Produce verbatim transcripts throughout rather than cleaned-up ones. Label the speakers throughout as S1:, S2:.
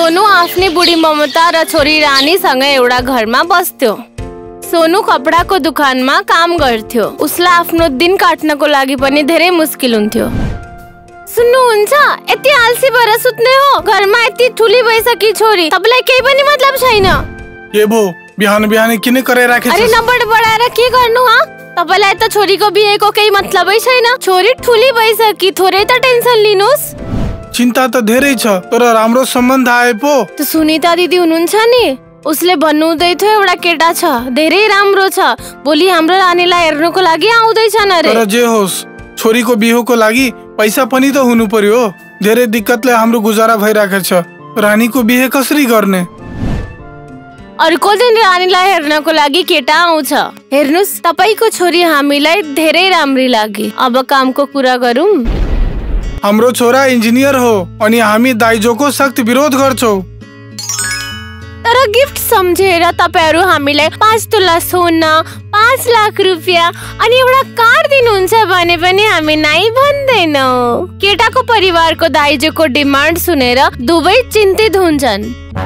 S1: सोनू आफ्नी बुढी ममता र छोरी रानीसँग एउटा घरमा बस्थ्यो। सोनू कपडाको दुकानमा काम गर्थ्यो। उसलाई आफ्नो दिन काट्नको लागि पनि धेरै मुस्किल हुन्थ्यो। सुन्नुहुन्छ, यति आलसी भएर सुत्ने हो? घरमा यति ठुली भइसकी छोरी, तपाईलाई केही पनि मतलब छैन?
S2: ए भो, बिहान बिहान किन कराइराखेछ?
S1: अरे नबड बढाएर के गर्नु ह? तपाईलाई त छोरीको बिहेको केही मतलबै छैन। छोरी ठुली भइसकी, थोरै त टेन्सन लिनुस्।
S2: चिन्ता त धेरै छ, तर राम्रो सम्बन्ध आए पो।
S1: त सुनिता दिदी हुनुहुन्छ नि, उसले भन्नुहुँदै थियो एउटा केटा छ, धेरै राम्रो छ, भोलि हाम्रो रानीलाई हेर्नको लागि आउँदैछन् अरे।
S2: तर जे होस्, छोरीको बिहेको लागि पैसा पनि त हुनु पर्यो। धेरै दिक्कतले हाम्रो गुजारा भइराखेको छ। रानीको बिहे कसरी गर्ने?
S1: अर्को दिन रानीलाई हेर्नको लागि केटा आउँछ। हेर्नुस्, तपाईको छोरी हामीलाई धेरै राम्री लागि। अब कामको कुरा गरौँ।
S2: हाम्रो छोरा इन्जिनियर हो अनि हामी दाइजोको सख्त विरोध गर्छौ।
S1: तर गिफ्ट सम्झेर तपाईहरु हामीलाई पाँच तोला सोना, पाँच लाख रुपियाँ अनि एउटा कार दिनुहुन्छ भने पनि हामी नाइ भन्दैनौ। केटाको परिवारको दाइजोको डिमान्ड सुनेर दुवै चिन्तित हुन्छन्।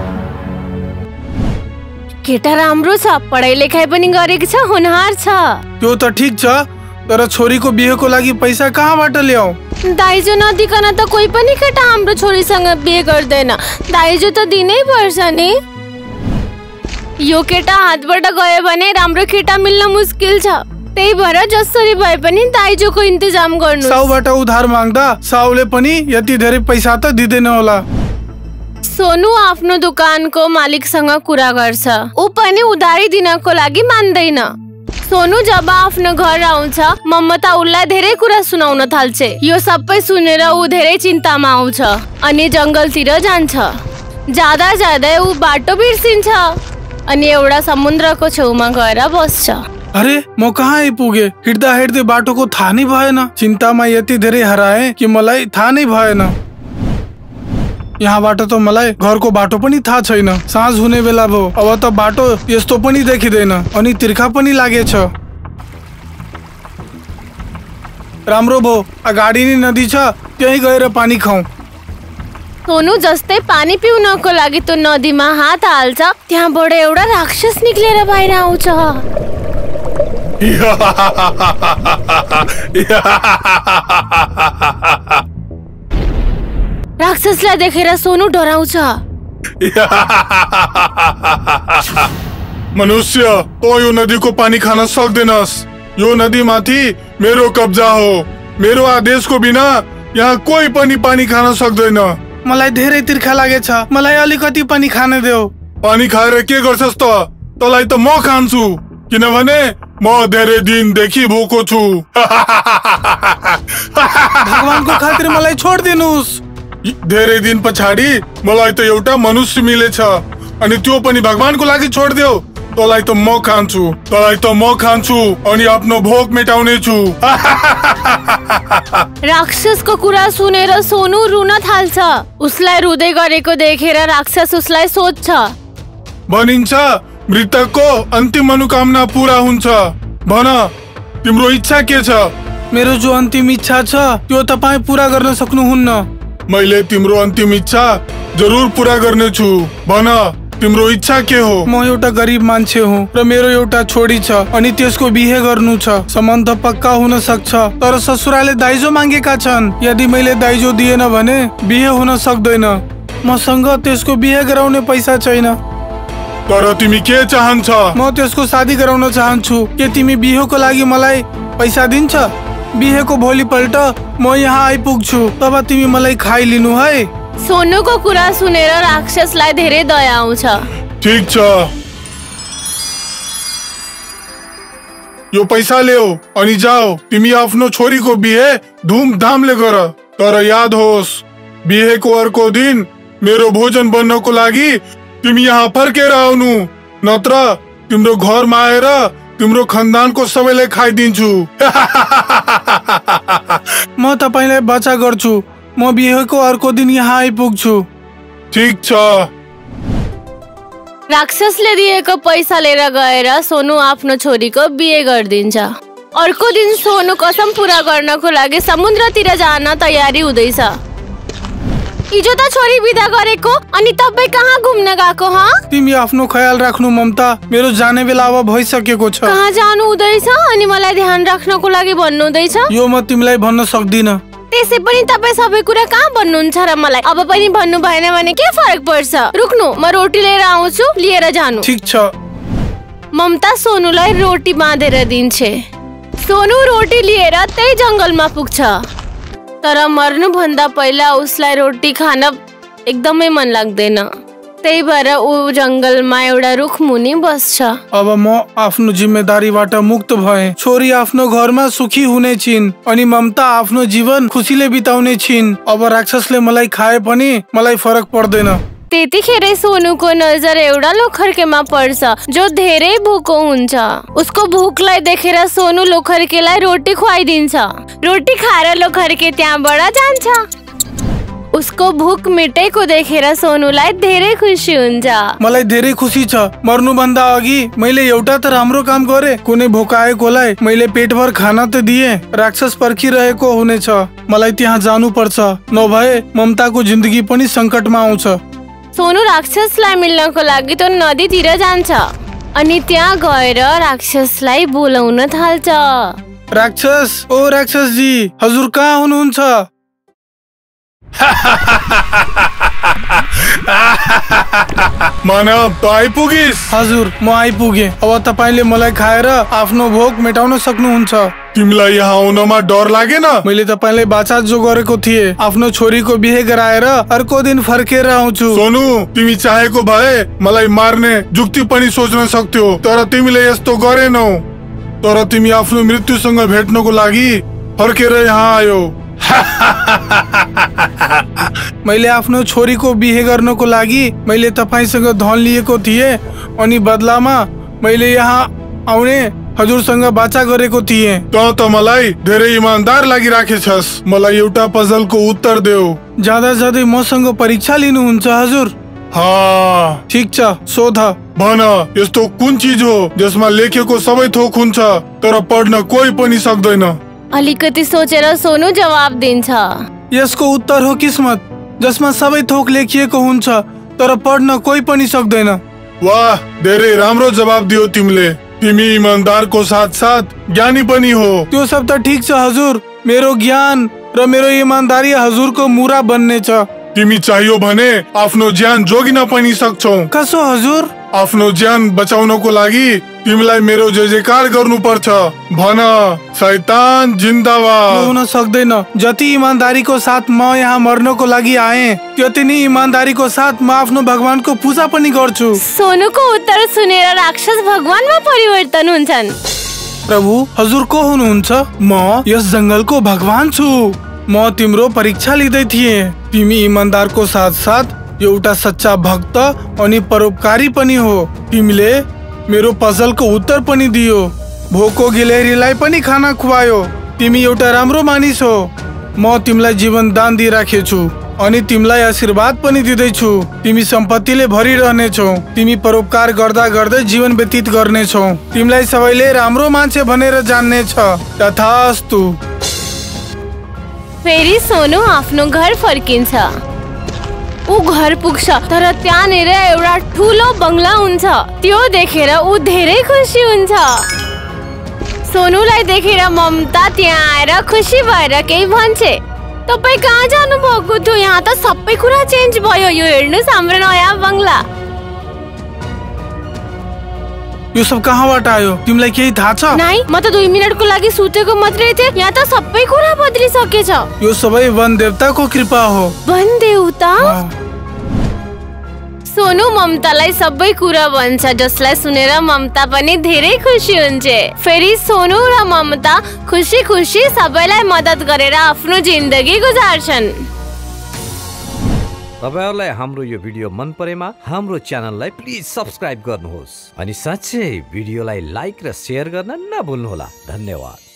S1: केटा राम्रो छ, पढाइ लेखाइ पनि गरेको छ, होनहार छ।
S2: त्यो त ठीक छ, तर छोरीको बिहेको लागि पैसा कहाँबाट ल्याऊ?
S1: दाइजो नदिकन त कोही पनि केटा हाम्रो छोरीसँग बिहे गर्दैन। दाइजो त दिनै पर्छ नि। यो केटा हातबाट गयो भने राम्रो केटा मिल्न मुस्किल छ। त्यही भएर जसरी भए पनि दाइजोको इन्तजाम गर्नु।
S2: साउबाट उधार माग्दा साउले पनि यति धेरै पैसा त दिँदैन होला।
S1: सोनू आफ्नो दुकानको मालिकसँग कुरा गर्छ। ऊ पनि उधारी दिनको लागि मान्दैन। सोनू जब आफ्नो घर आउँछ, ममता उसलाई धेरै कुरा सुनाउन थाल्छ। यो सबै सुनेर ऊ धेरै चिन्तामा आउँछ अनि जंगलतिर जान्छ। जाँदा जाँदै ऊ बाटो बिर्सिन्छ अनि एउटा समुद्रको छेउमा गएर बस्छ।
S2: अरे म कहाँ आइपुगे? हिँड्दा हिँड्दै बाटोको थाहा नै भएन। चिन्तामा यति धेरै हराए कि मलाई थाहा नै भएन। यहाँबाट त मलाई घरको बाटो पनि थाहा छैन। साँझ हुने बेला भयो, अब त बाटो यस्तो पनि देखिँदैन अनि तिर्खा पनि लागेछ। राम्रो भयो, अगाडि नै नदी छ, त्यही गएर पानी खाऊ।
S1: सोनू जस्तै पानी पिउनको लागि त्यो नदीमा हात हाल्छ, त्यहाँबाट एउटा राक्षस निक्लेर बाहिर आउँछ। राक्षसलाई देखेर सोनू डराउँछ।
S2: मनुष्य, तँ यो नदीको पानी खान सक्दैनस्। यो नदी माथि मेरो कब्जा हो। मेरो आदेशको बिना यहाँ कोही पनि पानी खान सक्दैन। मलाई धेरै तिर्खा लागेछ, मलाई अलिकति पानी खान देऊ। पानी खाएर के गर्छस् त? तँलाई त म खान्छु, किनभने म धेरै दिनदेखि भोको छु। भगवानको खातिर मलाई छोडिदिनुस्। धेरै दिन पछाडि मलाई त एउटा मनुष्य मिलेछ अनि त्यो पनि भगवानको लागि छोडिदेऊ। तँलाई त म खान्छु, तँलाई त म खान्छु अनि आफ्नो भोक मेटाउने छु।
S1: राक्षसको कुरा सुनेर सोनू रुन थाल्छ। उसलाई रुँदै गरेको देखेर राक्षस उसलाई सोध्छ।
S2: भनिन्छ मृतकको अन्तिम मनोकामना पूरा हुन्छ। भन, तिम्रो इच्छा के छ? मेरो जो अन्तिम इच्छा छ त्यो तपाईँ पूरा गर्न सक्नुहुन्न। मैले तिम्रो अन्तिम इच्छा जरुर पूरा गर्नेछु। भन, तिम्रो इच्छा के हो? म एउटा गरिब मान्छे हुँ र मेरो एउटा छोरी छ अनि त्यसको बिहे गर्नु छ। सम्बन्ध पक्का हुन सक्छ, तर ससुराले दाइजो मागेका छन्। यदि मैले दाइजो दिएन भने बिहे हुन सक्दैन। मसँग त्यसको बिहे गराउने पैसा छैन। तर तिमी के चाहन्छ? म त्यसको शादी गराउन चाहन्छु। के तिमी बिहेको लागि मलाई पैसा दिन्छ? बिहेको भोलिपल्ट म यहाँ आइपुग्छु, तब तिमी मलाई खाइलिनु है।
S1: सोनूको कुरा सुनेर राक्षसलाई धेरै दया आउँछ।
S2: ठीक छ, यो पैसा ल्याऊ अनि जाऊ। तिमी आफ्नो छोरीको बिहे धुमधामले गर। तर याद होस्, बिहेको अर्को दिन मेरो भोजन बन्नको लागि तिमी यहाँ फर्केर आउनु, नत्र तिम्रो घरमा आएर तिम्रो खानदानको सबैलाई खाइदिन्छु। म तपाईलाई बचा गर्छु। म बिहेको अर्को दिन यहाँ आइपुग्छु। ठीक छ।
S1: राक्षसले दिएको पैसा लिएर गएर सोनू आफ्नो छोरीको बिहे गरिदिन्छ। अर्को दिन सोनू कसम पूरा गर्नको लागि समुद्रतिर जान तयारी हुँदैछ। इजो त छोरी बिदा गरेको अनि तपाईँ कहाँ घुम्न गएको ह?
S2: तिमी आफ्नो ख्याल राख्नु ममता, मेरो जाने बेला अब भइसकेको छ।
S1: कहाँ जानु हुँदैछ अनि मलाई ध्यान राख्नको लागि भन्नु हुँदैछ?
S2: यो म तिमीलाई भन्न सक्दिन।
S1: त्यसै पनि तपाईँ सबै कुरा कहाँ भन्नुहुन्छ र मलाई? अब पनि भन्नु भएन भने के फरक पर्छ? रुक्नु, म रोटी लिएर आउँछु, लिएर जानु।
S2: ठीक छ।
S1: ममता सोनुलाई रोटी बाँधेर दिन्छे। सोनु रोटी लिएर त्यही जंगलमा पुग्छ, तर मर्नुभन्दा पहिला उसलाई रोटी खान एकदमै मन लाग्दैन। त्यही भएर ऊ जंगलमा एउटा रुख मुनि बस्छ।
S2: अब म आफ्नो जिम्मेदारीबाट मुक्त भए। छोरी आफ्नो घरमा सुखी हुने छिन् अनि ममता आफ्नो जीवन खुसीले बिताउने छिन्। अब राक्षसले मलाई खाए पनि मलाई फरक पर्दैन।
S1: त्यतिखेरै सोनुको नजर एउटा लोखर्केमा पर्छ जो धेरै भोको हुन्छ। उसको भोकलाई देखेर सोनु लोखर्केलाई रोटी खुवाइदिन्छ। रोटी खाएर लोखर्के त्यहाँबाट जान्छ। उसको भोक मिटेको देखेर सोनुलाई धेरै खुसी हुन्छ।
S2: मलाई धेरै खुसी छ। मर्नुभन्दा अघि मैले एउटा त राम्रो काम गरे। कुनै भोकाएकोलाई मैले पेटभर खाना त दिए। राक्षस पर्खिरहेको हुनेछ, मलाई त्यहाँ जानु पर्छ, नभए ममताको जिन्दगी पनि संकटमा आउँछ।
S1: सोनु राक्षसलाई मिल्नको लागि त नदीतिर जान्छ अनि त्यहाँ गएर राक्षसलाई बोलाउन थाल्छ।
S2: राक्षस, ओ राक्षस जी, हजुर कहाँ हुनुहुन्छ? मानव, त आइपुगिस्? हजुर, म आइपुगे। अब तपाईले मलाई खाएर आफ्नो भोक मेटाउन सक्नुहुन्छ। तिमीलाई यहाँ आउनमा डर लागेन? मैले तपाईलाई बाचा जो गरेको थिए, आफ्नो छोरीको बिहे गराएर अर्को दिन फर्केर आउँछु। सोनु, तिमी चाहेको भए मलाई मार्ने जुक्ति पनि सोच्न सक्थ्यौ, तर तिमीले यस्तो गरेनौ। तर तिमी आफ्नो मृत्युसँग भेट्नको लागि फर्केर यहाँ आयो। मैले आफ्नो छोरीको बिहे गर्नको लागि मैले तपाईसँग धन लिएको थिए अनि बदलामा मैले यहाँ आउने हजुरसँग बाचा गरेको थिए। त त मलाई धेरै इमानदार लागिराखेछस्। मलाई एउटा पजलको उत्तर देऊ। ज्यादा ज्यादै मसँग परीक्षा लिनुहुन्छ हजुर? हाँ, ठीक छ, सोध। भन, यस्तो कुन चिज हो जसमा लेखेको सबै थोक हुन्छ तर पढ्न कोही पनि सक्दैन?
S1: अलिकति सोचेर सोनु जवाब दिन्छ।
S2: यसको उत्तर हो किस्मत, जसमा सबै थोक लेखिएको हुन्छ तर पढ्न कोही पनि सक्दैन। वाह, धेरै राम्रो जवाब दियो तिमीले। तिमी इमानदारको साथ साथ ज्ञानी पनि हो। त्यो सब त ठीक छ हजुर, मेरो ज्ञान र मेरो इमानदारी हजुरको मुरा बन्ने छ। तिमी चाहियो भने आफ्नो ज्यान जोगिन पनि सक्छौ। कसो हजुर? आफ्नो ज्यान बचाउनको लागि तिमीलाई मेरो जय जयकार गर्नु पर्छ। भन, शैतान जिन्दाबाद। हुन सक्दैन। जति इमानदारीको साथ म यहाँ मर्नको लागि आए, त्यति नै इमानदारीको साथ म आफ्नो भगवानको पूजा पनि गर्छु।
S1: सोनुको उत्तर सुनेर राक्षस भगवानमा परिवर्तन हुन्छन्।
S2: प्रभु, हजुर को हुनुहुन्छ? म यस जंगलको भगवान छु। म तिम्रो परीक्षा लिँदै थिएँ। तिमी इमानदारको साथ साथ एउटा सच्चा भक्त अनि परोपकारी पनि हो। तिमीले मेरो पजलको उत्तर पनि दियो, भोको गिलहरीलाई पनि खाना खुवायो। तिमी एउटा राम्रो मानिस हो। म तिमीलाई जीवन दान दिइराखेछु अनि तिमीलाई आशीर्वाद पनि दिँदैछु। तिमी सम्पत्तिले भरिरहनेछौ। तिमी परोपकार गर्दा गर्दै जीवन व्यतीत गर्नेछौ। तिमीलाई सबैले राम्रो मान्छे भनेर जान्नेछ। तथास्तु।
S1: फेरि सोनु आफ्नो घर फर्किन्छ। ऊ घर पुग्छ तर त्यहाँनिर एउटा ठुलो बंगला हुन्छ। त्यो देखेर ऊ धेरै खुसी हुन्छ। सोनुलाई देखेर ममता त्यहाँ आएर खुसी भएर केही भन्छे। तपाईँ कहाँ जानु भएको थियो? यहाँ त सबै कुरा चेन्ज भयो। यो हेर्नुस्, हाम्रो नयाँ बंगला।
S2: यो सब कहाँबाट आयो? तिमीलाई केही थाहा छ?
S1: नाइ, म त दुई मिनटको लागि सुतेको मात्रै थिएँ। यहाँ त सबै कुरा बदलिसकेछ।
S2: यो सबै वन देवताको कृपा हो।
S1: वन देवता? सोनु ममतालाई सबै कुरा भन्छ, जसलाई सुनेर ममता पनि धेरै खुसी हुन्छ। फेरि सोनु र ममता खुसी खुसी सबैलाई मद्दत गरेर आफ्नो जिन्दगी गुजार्छन्।
S3: तपाईहरुलाई हाम्रो यो भिडियो मन परेमा हाम्रो च्यानललाई प्लिज सब्स्क्राइब गर्नुहोस् अनि साथै भिडियोलाई लाइक र शेयर गर्न नभुल्नुहोला। धन्यवाद।